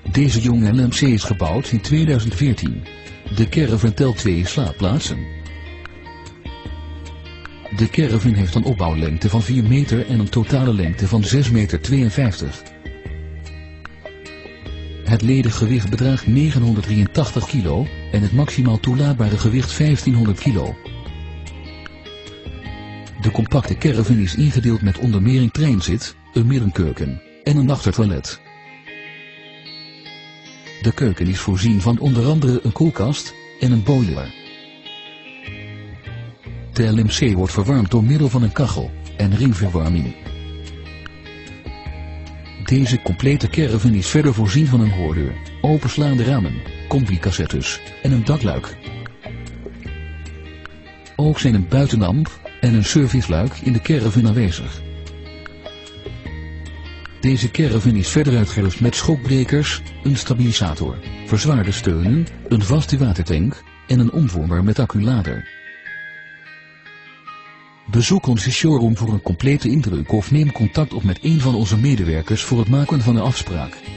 Deze jonge LMC is gebouwd in 2014. De caravan telt 2 slaapplaatsen. De caravan heeft een opbouwlengte van 4 meter en een totale lengte van 6,52 meter. Het lediggewicht bedraagt 983 kilo en het maximaal toelaatbare gewicht 1500 kilo. De compacte caravan is ingedeeld met onder meer een treinzit, een middenkeuken en een achtertoilet. De keuken is voorzien van onder andere een koelkast en een boiler. De LMC wordt verwarmd door middel van een kachel en ringverwarming. Deze complete caravan is verder voorzien van een hoordeur, openslaande ramen, combi-cassettes en een dakluik. Ook zijn een buitenlamp en een serviceluik in de caravan aanwezig. Deze caravan is verder uitgerust met schokbrekers, een stabilisator, verzwaarde steunen, een vaste watertank en een omvormer met acculader. Bezoek onze showroom voor een complete indruk of neem contact op met een van onze medewerkers voor het maken van een afspraak.